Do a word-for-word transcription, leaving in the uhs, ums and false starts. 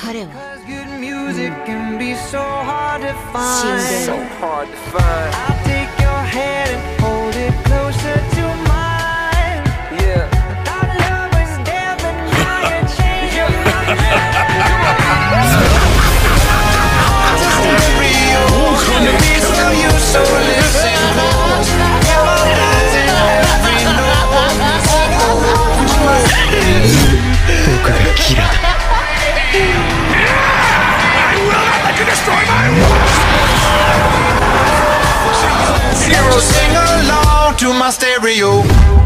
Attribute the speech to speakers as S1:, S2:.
S1: 彼は
S2: Good music can be so hard to find.
S1: 死んで
S3: So
S1: る
S3: hard to find.
S2: I'll take your hand and hold it closer to mine.
S3: Yeah.
S2: Our love was there, but now you're changing my mind. Stereo, and we saw you, so listen close. Hear my words in every note.
S4: 僕がキラだ
S2: Zero, sing along to my stereo.